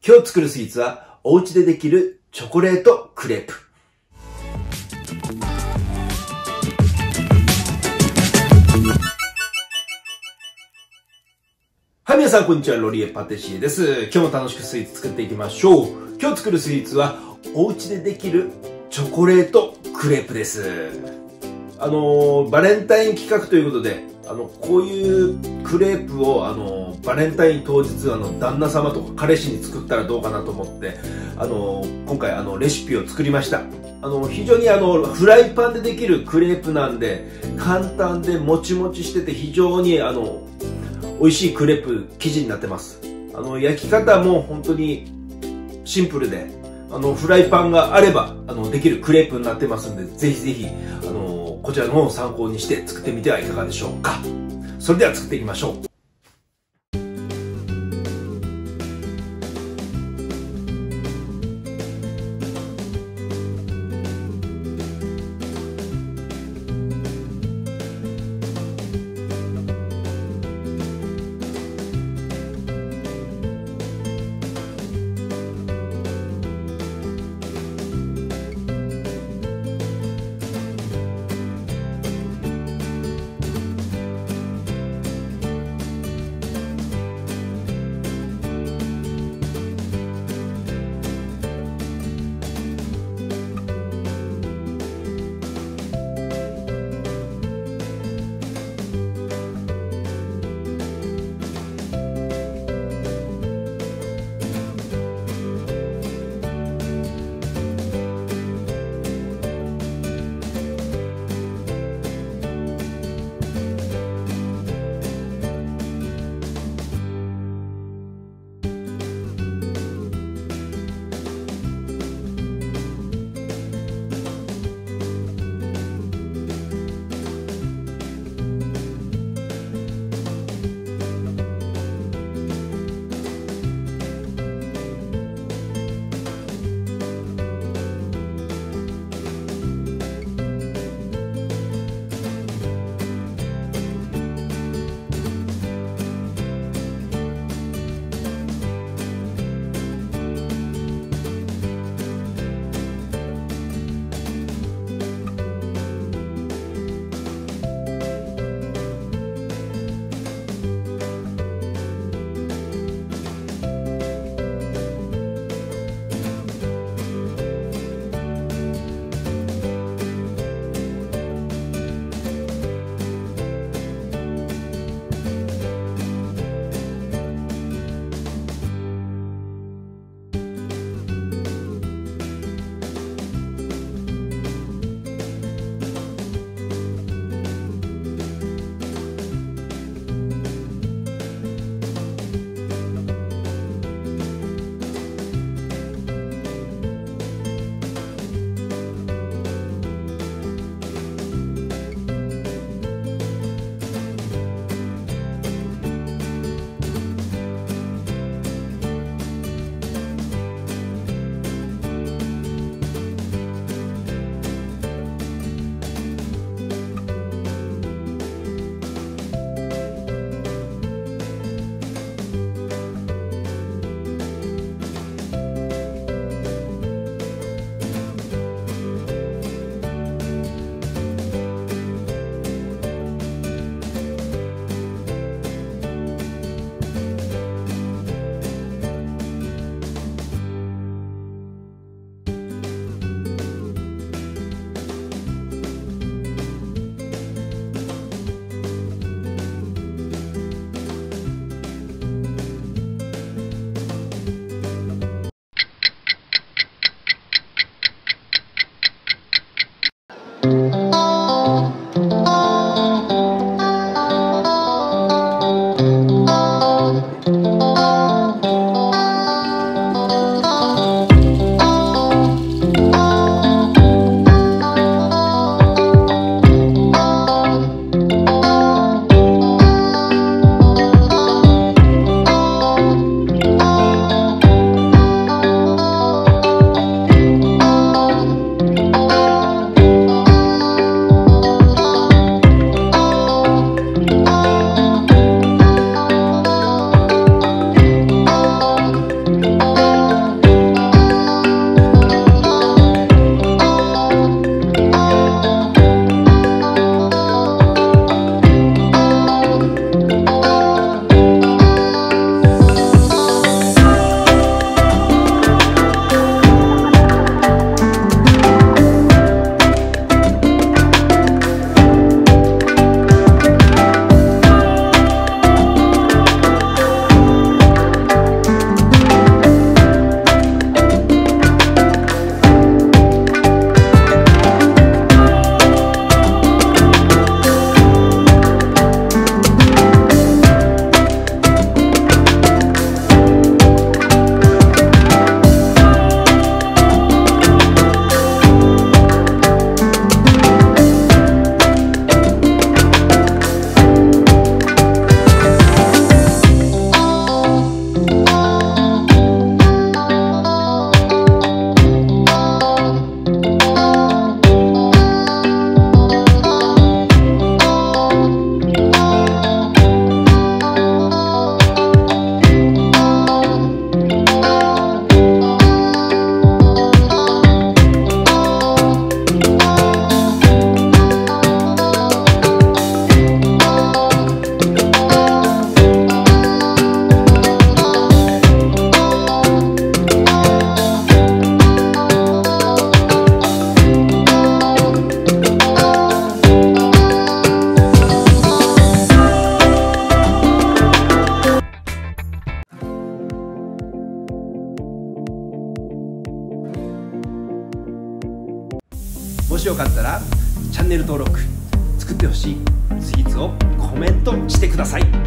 今日作るスイーツはお家でできるチョコレートクレープ。はい、皆さんこんにちは。ロリエパティシエです。今日も楽しくスイーツ作っていきましょう。今日作るスイーツはお家でできるチョコレートクレープです。バレンタイン企画ということで、こういうクレープを、バレンタイン当日、旦那様とか彼氏に作ったらどうかなと思って、今回、レシピを作りました。非常にフライパンでできるクレープなんで、簡単でもちもちしてて非常に、美味しいクレープ生地になってます。焼き方も本当にシンプルで、フライパンがあれば、できるクレープになってますんで、ぜひぜひ、こちらの方を参考にして作ってみてはいかがでしょうか。それでは作っていきましょう。 しよかったらチャンネル登録、作ってほしいスイーツをコメントしてください。